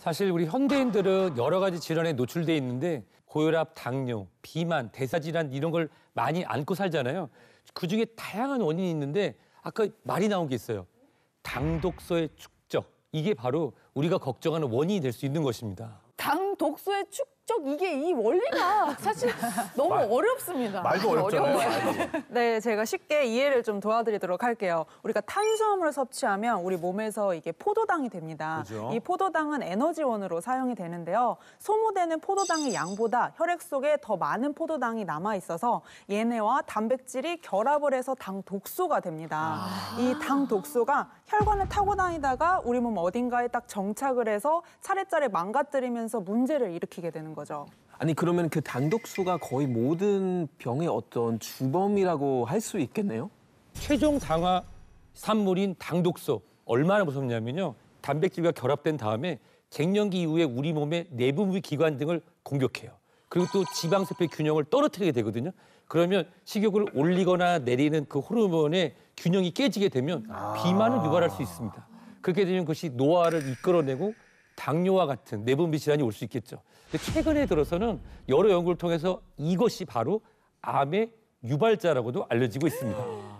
사실 우리 현대인들은 여러 가지 질환에 노출돼 있는데 고혈압, 당뇨, 비만, 대사질환 이런 걸 많이 안고 살잖아요. 그중에 다양한 원인이 있는데 아까 말이 나온 게 있어요. 당독소의 축적. 이게 바로 우리가 걱정하는 원인이 될 수 있는 것입니다. 당 독소의 축적 이게 이 원리가 사실 너무 어렵습니다. 말도 어렵잖아요. 네, 제가 쉽게 이해를 좀 도와드리도록 할게요. 우리가 탄수화물을 섭취하면 우리 몸에서 이게 포도당이 됩니다. 그죠? 이 포도당은 에너지원으로 사용이 되는데요. 소모되는 포도당의 양보다 혈액 속에 더 많은 포도당이 남아 있어서 얘네와 단백질이 결합을 해서 당 독소가 됩니다. 이 당 독소가 혈관을 타고 다니다가 우리 몸 어딘가에 딱 정착을 해서 차례차례 망가뜨리면서 문제를 일으키게 되는 거죠. 아니 그러면 그 당독소가 거의 모든 병의 어떤 주범이라고 할 수 있겠네요? 최종 당화 산물인 당독소 얼마나 무섭냐면요. 단백질과 결합된 다음에 갱년기 이후에 우리 몸의 내분비 기관 등을 공격해요. 그리고 또 지방세포의 균형을 떨어뜨리게 되거든요. 그러면 식욕을 올리거나 내리는 그 호르몬의 균형이 깨지게 되면 비만을 유발할 수 있습니다. 그렇게 되면 그것이 노화를 이끌어내고 당뇨와 같은 내분비 질환이 올 수 있겠죠. 근데 최근에 들어서는 여러 연구를 통해서 이것이 바로 암의 유발자라고도 알려지고 있습니다.